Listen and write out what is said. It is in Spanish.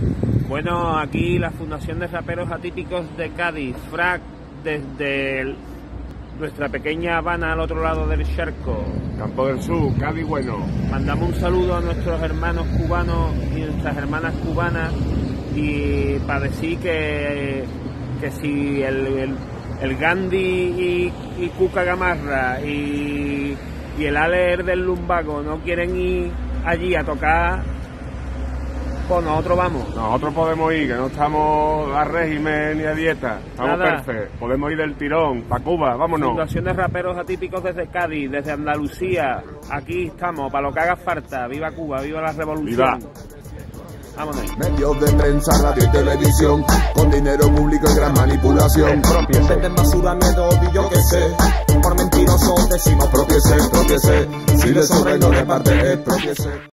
Bueno, aquí la Fundación de Raperos Atípicos de Cádiz, FRAC, desde nuestra pequeña Habana al otro lado del charco. Campo del Sur, Cádiz bueno. Mandamos un saludo a nuestros hermanos cubanos y nuestras hermanas cubanas y para decir que si el Gandhi y Cuca Gamarra y el Aler del Lumbago no quieren ir allí a tocar, pues nosotros vamos. Nosotros podemos ir, que no estamos a régimen ni a dieta. Estamos Nada. perfectos. Podemos ir del tirón, para Cuba, vámonos. Fundación de Raperos Atípicos desde Cádiz, desde Andalucía. Aquí estamos, para lo que haga falta. Viva Cuba, viva la revolución. Viva. Vámonos. Medios de prensa, radio y televisión, con dinero público y gran manipulación. Venden basura, miedo y yo que sé. Por mentirosos decimos propiese. Si le sobra y no reparte, es propiese.